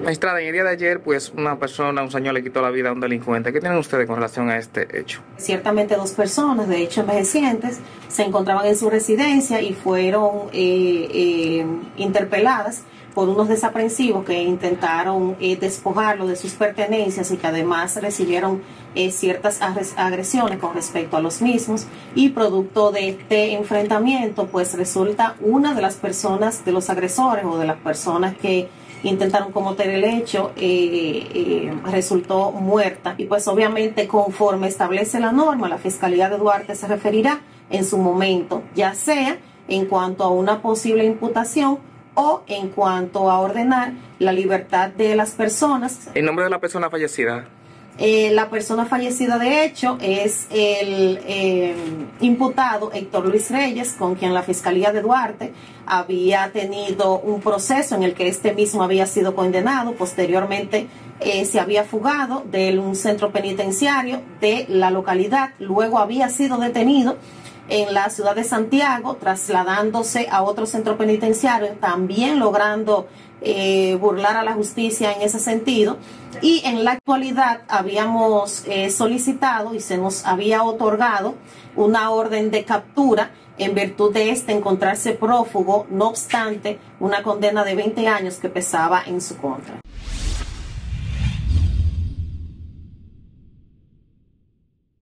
Magistrada, en el día de ayer, pues una persona, un señor le quitó la vida a un delincuente. ¿Qué tienen ustedes con relación a este hecho? Ciertamente dos personas, de hecho envejecientes, se encontraban en su residencia y fueron interpeladas por unos desaprensivos que intentaron despojarlo de sus pertenencias y que además recibieron ciertas agresiones con respecto a los mismos, y producto de este enfrentamiento pues resulta una de las personas, de los agresores o de las personas que intentaron cometer el hecho, resultó muerta, y pues obviamente conforme establece la norma, la Fiscalía de Duarte se referirá en su momento, ya sea en cuanto a una posible imputación o en cuanto a ordenar la libertad de las personas. ¿El nombre de la persona fallecida? La persona fallecida de hecho es el imputado Héctor Luis Reyes, con quien la Fiscalía de Duarte había tenido un proceso en el que este mismo había sido condenado. Posteriormente se había fugado de un centro penitenciario de la localidad, luego había sido detenido en la ciudad de Santiago, trasladándose a otro centro penitenciario, también logrando burlar a la justicia en ese sentido, y en la actualidad habíamos solicitado y se nos había otorgado una orden de captura en virtud de encontrarse prófugo, no obstante una condena de 20 años que pesaba en su contra.